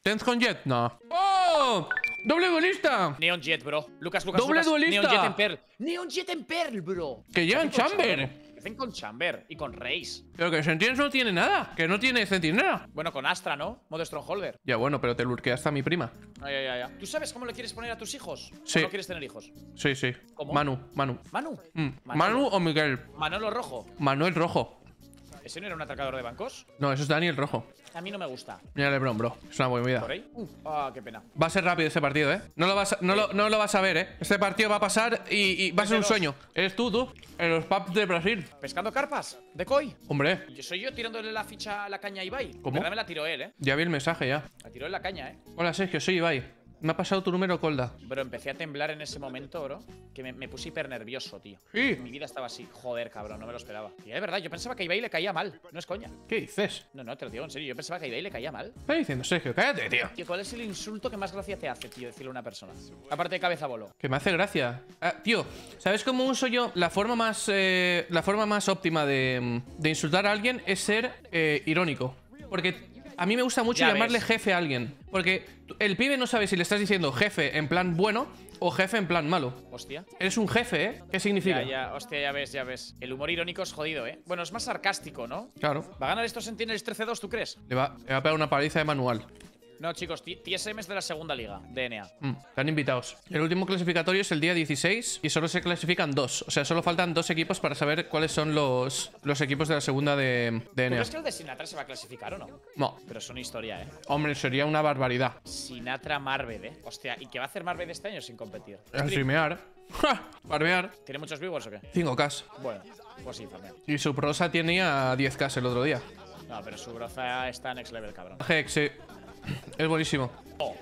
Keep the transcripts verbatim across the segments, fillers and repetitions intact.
¿Tenz con Jet? No. ¡Oh! ¡Doble duelista! Neon Jet, bro. Lucas, Lucas, ¡Doble Lucas. duelista! Neon Jet en Pearl. Neon Jet en Pearl, bro. Que llevan ¿Qué hacen con Chamber. ¿Qué hacen con Chamber? Y con Raze. Pero que Sentinels no tiene nada. Que no tiene centinela. Bueno, con Astra, ¿no? Modo Strongholder. Ya bueno, pero te lurquea hasta mi prima. Ay, ay, ay, ay. ¿Tú sabes cómo le quieres poner a tus hijos? Sí. ¿O no quieres tener hijos? Sí, sí. ¿Cómo? Manu, Manu. Manu. Mm. Manolo. Manu o Miguel. Manolo Rojo. Manuel Rojo. ¿Ese no era un atracador de bancos? No, eso es Daniel Rojo. A mí no me gusta. Mira LeBron, bro. Es una buena ¿Por movida. ahí? Uh, ah, qué pena. Va a ser rápido ese partido, ¿eh? No lo vas a, no lo, no lo vas a ver, ¿eh? Este partido va a pasar y, y va a ser un sueño. Eres tú, tú. En los pubs de Brasil. ¿Pescando carpas? ¿De koi? Hombre, Yo soy yo tirándole la ficha a la caña a Ibai. ¿Cómo? ¿Verdad? Me la tiró él, ¿eh? ya vi el mensaje ya. La tiró en la caña, ¿eh? Hola, Sergio, soy Ibai. Me ha pasado tu número, Colda. Bro, empecé a temblar en ese momento, bro. Que me, me puse hiper nervioso, tío. Sí. Mi vida estaba así. Joder, cabrón, no me lo esperaba. Y es verdad, yo pensaba que a Ibai le caía mal. No es coña. ¿Qué dices? No, no, te lo digo en serio. Yo pensaba que a Ibai le caía mal. ¿Qué estás diciendo, Sergio? Cállate, tío. Tío, ¿cuál es el insulto que más gracia te hace, tío, decirle a una persona? Aparte de cabeza bolo. Que me hace gracia. Ah, tío, ¿sabes cómo uso yo? La forma más, eh, la forma más óptima de, de insultar a alguien es ser eh, irónico. Porque a mí me gusta mucho Ya llamarle ves. jefe a alguien. Porque el pibe no sabe si le estás diciendo jefe en plan bueno o jefe en plan malo. Hostia. Eres un jefe, ¿eh? ¿Qué significa? Ya, ya, hostia, ya ves, ya ves. El humor irónico es jodido, ¿eh? Bueno, es más sarcástico, ¿no? Claro. ¿Va a ganar estos Sentinels trece dos, tú crees? Le va, le va a pegar una paliza de manual. No, chicos, T S M es de la segunda liga, D N A. Mm, están invitados. El último clasificatorio es el día dieciséis y solo se clasifican dos. O sea, solo faltan dos equipos para saber cuáles son los, los equipos de la segunda de, de ¿Tú N A. crees que el de Sinatra se va a clasificar o no? No. Pero es una historia, ¿eh? Hombre, sería una barbaridad. Sinatra Marved, ¿eh? Hostia, ¿y qué va a hacer Marved este año sin competir? El streamear. ¡Ja! Barbear. ¿Tiene muchos viewers o qué? cinco K. Bueno, pues sí, también. Y su prosa tenía diez K el otro día. No, pero su broza está next level, cabrón. Hex, sí. Es buenísimo. Oh.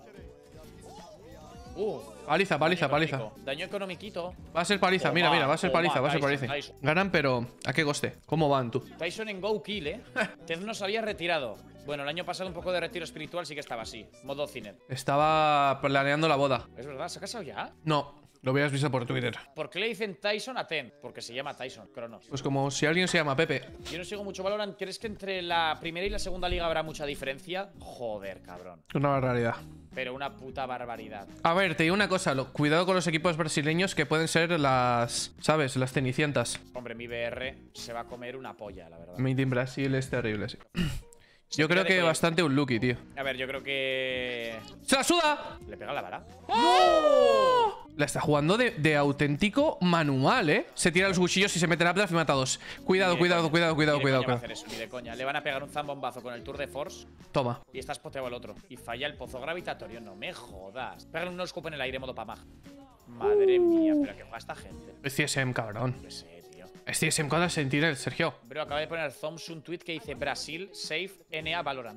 Uh, Paliza, paliza, daño paliza. económico. Daño económico. Va a ser paliza, mira, Toma, mira, va a ser toma, paliza, va a ser Tyson, paliza. Tyson. Ganan, pero ¿a qué coste? ¿Cómo van tú? Tyson en Go Kill, ¿eh? Tez no se había retirado. Bueno, el año pasado un poco de retiro espiritual sí que estaba así. Modo cine. Estaba planeando la boda. ¿Es verdad? ¿Se ha casado ya? No, lo hubieras visto por Twitter. ¿Por qué le dicen Tyson a Ten? Porque se llama Tyson, Cronos. Pues como si alguien se llama Pepe. Yo no sigo mucho Valorant. ¿Crees que entre la primera y la segunda liga habrá mucha diferencia? Joder, cabrón. Una barbaridad. Pero una puta barbaridad. A ver, te digo una cosa, lo, cuidado con los equipos brasileños que pueden ser las, ¿sabes? Las cenicientas. Hombre, mi B R se va a comer una polla, la verdad. Made in Brasil es terrible, sí. Yo Se creo queda de que coña. bastante un Lucky, tío. A ver, yo creo que... ¡Se la suda! ¿Le pega la vara? ¡Oh! La está jugando de, de auténtico manual, ¿eh? Se tira los cuchillos y se mete la plata y mata a dos. Cuidado, Ni de cuidado, coña. cuidado, cuidado, Ni de cuidado, coña va a cuidado. hacer eso, ni de coña. Le van a pegar un zambombazo con el Tour de Force Toma. y está spoteado el otro. Y falla el pozo gravitatorio. No me jodas. Pegan un no-scope en el aire, modo pamag. Madre mía, pero que juega esta gente. Es C S M, cabrón. No sé, tío. Es C S M con la Sentinel, Sergio. Bro, acaba de poner Thoms un tweet que dice Brasil, safe, N A, Valorant.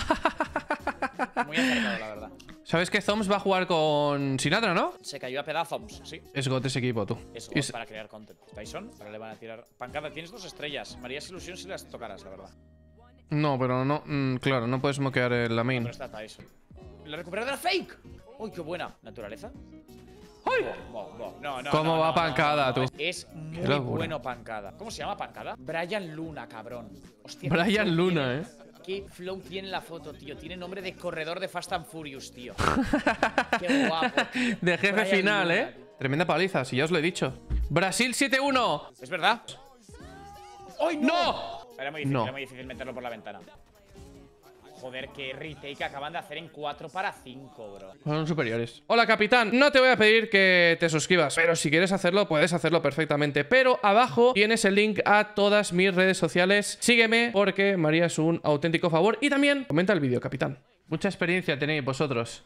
Muy acertado, la verdad. ¿Sabes que Thoms va a jugar con Sinatra, no? Se cayó a pedazos, sí. Es got ese equipo, tú. Es Y God es- para crear content. Tyson, ahora le van a tirar. Pancada, tienes dos estrellas. Me harías ilusión si las tocaras, la verdad. No, pero no. mm, claro, no puedes moquear el- la main. Pero está Tyson. ¡La recuperadora fake! ¡Uy, qué buena! ¿Naturaleza? ¡Ay! Bo, bo. No, no, ¿Cómo no, va no, Pancada, no, no. tú? Es muy locura. bueno Pancada. ¿Cómo se llama Pancada? Brian Luna, cabrón. Hostia, Brian qué flow Luna, tiene- eh. Qué flow tiene la foto, tío. Tiene nombre de corredor de Fast and Furious, tío. Qué guapo, tío. De jefe Brian final, Luna, eh. tío. Tremenda paliza, si ya os lo he dicho. Brasil siete uno. ¿Es verdad? ¡Ay, no! ¡No! Era muy difícil, No. era muy difícil meterlo por la ventana. Joder, qué retake acaban de hacer en cuatro para cinco, bro. Son superiores. Hola, capitán. No te voy a pedir que te suscribas, pero si quieres hacerlo, puedes hacerlo perfectamente. Pero abajo tienes el link a todas mis redes sociales. Sígueme porque me harías un auténtico favor. Y también comenta el vídeo, capitán. Mucha experiencia tenéis vosotros.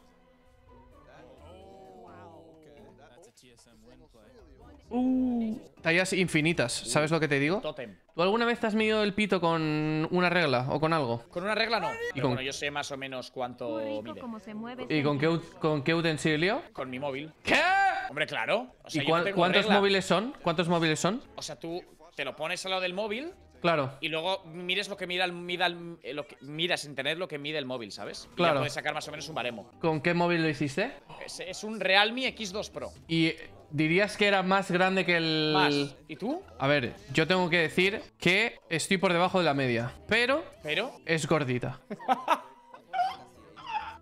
Uh, tallas infinitas, ¿sabes lo que te digo? Totem. ¿Tú alguna vez te has medido el pito con una regla o con algo? Con una regla no. Pero con- bueno, yo sé más o menos cuánto Muy rico mide. como se mueve. ¿Y con qué, ut- con qué utensilio? Con mi móvil. ¿Qué? Hombre, claro. O sea, ¿Y yo no cuán- tengo cuántos regla. móviles son? ¿Cuántos móviles son? O sea, tú te lo pones al lado del móvil Claro. y luego mires lo que mira el, mida el- eh, lo que, miras en tener lo que mide el móvil, ¿sabes? Y Claro. ya puedes sacar más o menos un baremo. ¿Con qué móvil lo hiciste? Es, es un Realme X dos Pro. Y dirías que era más grande que el... Más. ¿Y tú? A ver, yo tengo que decir que estoy por debajo de la media, pero Pero. es gordita.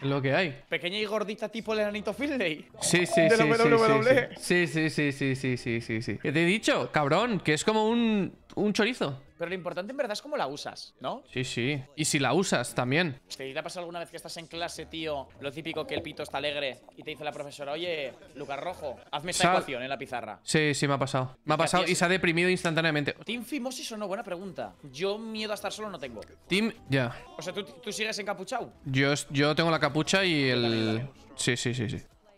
Lo que hay. Pequeña y gordita tipo el enanito Finlay. Sí, sí, De sí, la sí, W W E. sí, sí, sí, sí, sí, sí, sí, sí. ¿Qué te he dicho, cabrón? Que es como un, un chorizo. Pero lo importante en verdad es cómo la usas, ¿no? Sí, sí. Y si la usas también. ¿Te ha pasado alguna vez que estás en clase, tío? Lo típico que el pito está alegre y te dice la profesora, oye, Lucas Rojo, hazme esta Sal- ecuación en la pizarra. Sí, sí, me ha pasado. Me ha ¿Qué pasado y hacías? se ha deprimido instantáneamente. ¿Team Fimosis o no? Buena pregunta. Yo miedo a estar solo no tengo. Team, ya. O sea, ¿tú, tú sigues encapuchado? Yo, yo tengo la capucha y también, el... también. Sí, sí, sí, sí.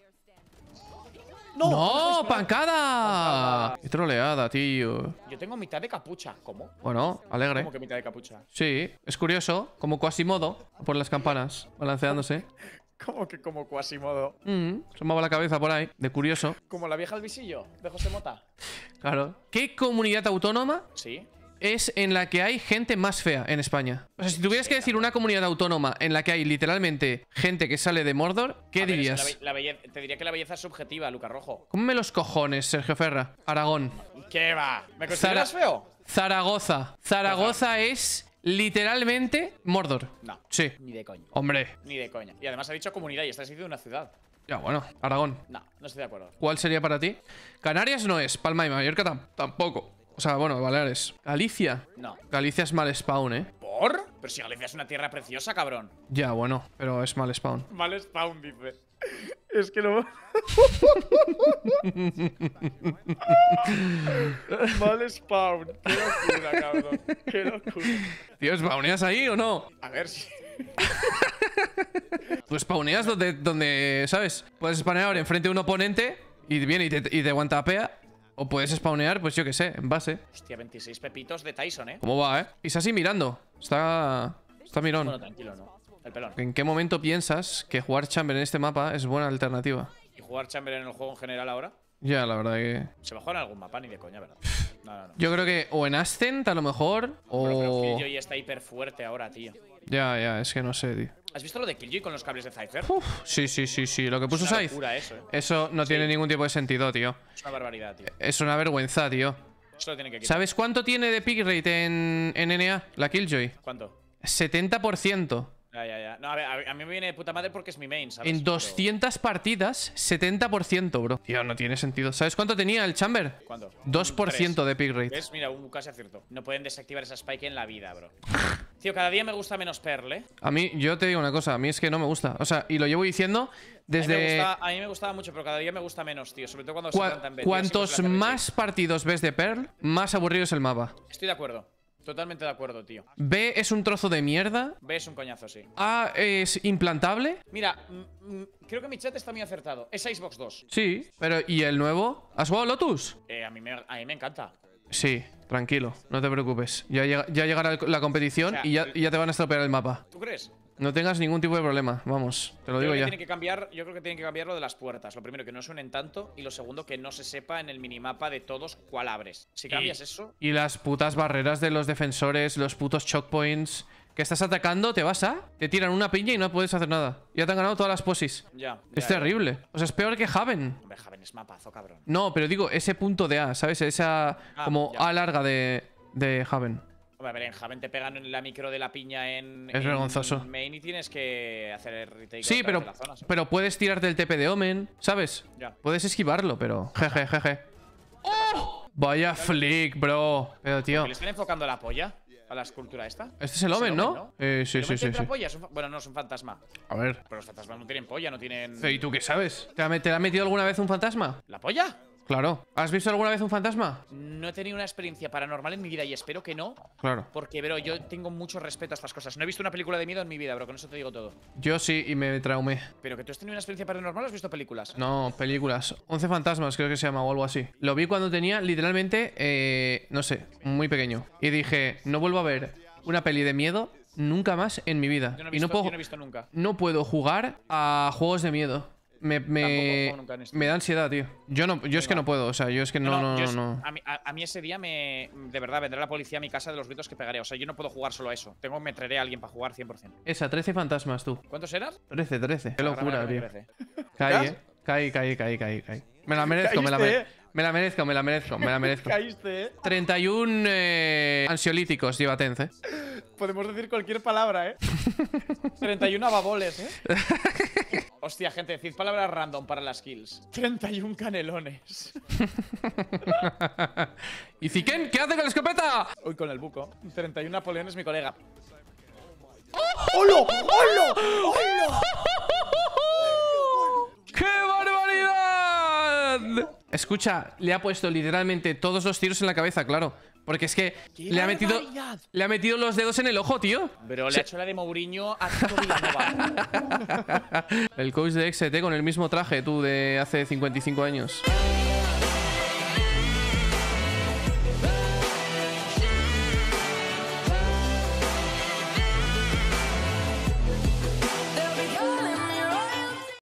¡No! ¡No! ¡Pancada! ¡Qué troleada, tío! Yo tengo mitad de capucha. ¿Cómo? Bueno, alegre. ¿Cómo que mitad de capucha? Sí, es curioso. Como Quasimodo por las campanas, balanceándose. ¿Cómo que como Quasimodo? Mm, se me va la cabeza por ahí, de curioso. ¿Como la vieja al visillo de José Mota? Claro. ¿Qué comunidad autónoma Sí. es en la que hay gente más fea en España? O sea, si tuvieras que decir una comunidad autónoma en la que hay literalmente gente que sale de Mordor, ¿qué A ver, dirías? es que la be- la belle- te diría que la belleza es subjetiva, Lucas Rojo. Cómeme los cojones, Sergio Ferra. Aragón. ¿Qué va? ¿Me consideras feo? Zaragoza. Zaragoza es literalmente Mordor. No. Sí. Ni de coña. Hombre. Ni de coña. Y además ha dicho comunidad y estás diciendo una ciudad. Ya, bueno. Aragón. No, no estoy de acuerdo. ¿Cuál sería para ti? Canarias no es. Palma y Mallorca tam- tampoco. O sea, bueno, Baleares. Galicia. No. Galicia es mal spawn, ¿eh? ¿Por? Pero si Galicia es una tierra preciosa, cabrón. Ya, bueno. Pero es mal spawn. Mal spawn, dice. Es que no. Mal spawn. Qué locura, cabrón. Qué locura. Tío, ¿spawneas ahí o no? A ver si. Tú spawneas donde, donde, ¿sabes? Puedes spawnear enfrente de un oponente y viene y te, y te guantapea. O puedes spawnear, pues yo qué sé, en base. Hostia, veintiséis pepitos de Tyson, ¿eh? ¿Cómo va, eh? Y es así mirando. Está... Está mirón. Bueno, tranquilo, ¿no? El pelón. ¿En qué momento piensas que jugar Chamber en este mapa es buena alternativa? ¿Y jugar Chamber en el juego en general ahora? Ya, la verdad que... Se va a jugar en algún mapa, ni de coña, ¿verdad? No, no, no. Yo creo que o en Ascent a lo mejor, Pero, pero o... Killjoy está hiper fuerte ahora, tío. Ya, ya, es que no sé, tío. ¿Has visto lo de Killjoy con los cables de Cypher? Uf, sí, sí, sí, sí. Lo que puso Es una Scythe. locura eso, ¿eh? Eso no tiene ningún tipo de sentido, tío. Es una barbaridad, tío. Es una vergüenza, tío. Eso lo tiene que quitar. ¿Sabes cuánto tiene de pick rate en, en N A? La Killjoy. ¿Cuánto? setenta por ciento. Ya, ya, ya. No, a ver, a, a mí me viene de puta madre porque es mi main, ¿sabes? En Pero- doscientas partidas, setenta por ciento, bro. Tío, no tiene sentido. ¿Sabes cuánto tenía el Chamber? ¿Cuánto? dos por ciento Tres. de pick rate. ¿Ves? Mira, un casi acierto. No pueden desactivar esa spike en la vida, bro. Tío, cada día me gusta menos Pearl, ¿eh? A mí, yo te digo una cosa, a mí es que no me gusta. O sea, y lo llevo diciendo A mí, me desde... gusta- a mí me gustaba mucho, pero cada día me gusta menos, tío. Sobre todo cuando Cua- se cantan cuantos más partidos ves de Pearl, más aburrido es el mapa. Estoy de acuerdo. Totalmente de acuerdo, tío. B es un trozo de mierda. Ves un coñazo, sí. A es implantable. Mira, mm, mm, creo que mi chat está muy acertado. Es Icebox dos. Sí, pero ¿y el nuevo? ¿Has jugado Lotus? Eh, a, mí me, a mí me encanta. Sí, tranquilo, no te preocupes. Ya, llega- ya llegará el- la competición O sea, y, ya, y ya te van a estropear el mapa. ¿Tú crees? No tengas ningún tipo de problema, vamos, te lo Creo digo que ya. tienen que cambiar, yo creo que tienen que cambiar lo de las puertas. Lo primero, que no suenen tanto. Y lo segundo, que no se sepa en el minimapa de todos cuál abres. Si cambias eso, Y las putas barreras de los defensores, los putos choke points. Que estás atacando, te vas a. Te tiran una piña y no puedes hacer nada. Ya te han ganado todas las posis. ya. Es ya, ya. terrible. O sea, es peor que Haven. Hombre, Javen es mapazo, cabrón. No, pero digo, ese punto de A, ¿sabes? Esa Ah, como ya. A larga de, de Haven. Hombre, a ver, en Javen te pegan en la micro de la piña en. Es en vergonzoso. main y tienes que hacer el retake. Sí, otra pero, vez de la zona, ¿sabes? pero puedes tirarte el T P de Omen, ¿sabes? Ya. Puedes esquivarlo, pero... Jeje, jeje. ¡Oh! Vaya flick, bro. Pero, tío... ¿Que le están enfocando la polla a la escultura esta? Este es el Omen, ¿no? ¿no? Eh, sí, ¿El sí, Omen sí, tendrá sí. polla? Es un fa- Bueno, no, es un fantasma. A ver. Pero los fantasmas no tienen polla, no tienen. ¿Y tú qué sabes? ¿Te ha, met- te ha metido alguna vez un fantasma? ¿La polla? Claro. ¿Has visto alguna vez un fantasma? No he tenido una experiencia paranormal en mi vida y espero que no. Claro. Porque, bro, yo tengo mucho respeto a estas cosas. No he visto una película de miedo en mi vida, bro, con eso te digo todo. Yo sí, y me traumé. Pero que tú has tenido una experiencia paranormal o has visto películas. No, películas. once fantasmas creo que se llama o algo así. Lo vi cuando tenía literalmente, eh, no sé, muy pequeño. Y dije, no vuelvo a ver una peli de miedo nunca más en mi vida. Yo no he y no visto, puedo, yo no he visto nunca. no puedo jugar a juegos de miedo. Me, Tampoco me, juego nunca en esto. me da ansiedad, tío. Yo no, yo es que no puedo, o sea, yo es que no, no, yo no, es- no. A, mí, a- a mí ese día me. De verdad, vendrá la policía a mi casa de los gritos que pegaré. O sea, yo no puedo jugar solo a eso. Tengo me traeré a alguien para jugar cien por cien. Esa, trece fantasmas, tú. ¿Cuántos eras? trece, trece. Qué locura, Agárrame, tío. me parece. Caí, ¿Estás? eh. Caí, caí, caí, caí, caí. Me la merezco, me la, Caíste, me, eh. Me la merezco, me la merezco, me la merezco. Caíste, ¿eh? treinta y uno eh, ansiolíticos lleva Tenz, ¿eh? Podemos decir cualquier palabra, ¿eh? treinta y uno baboles, ¿eh? Hostia, gente, decid palabras random para las kills. treinta y uno canelones. ¿Y Ziken? ¿Qué hace con la escopeta? Uy, con el buco. treinta y uno Napoleón es mi colega. ¡Holo! ¡Holo! ¡Holo! ¡Qué barbaridad! Escucha, le ha puesto literalmente todos los tiros en la cabeza, claro. Porque es que le ha metido le ha metido los dedos en el ojo, tío. Bro, le ha hecho la de Mourinho a Tito Vilanova. El coach de X T con el mismo traje, tú, de hace cincuenta y cinco años.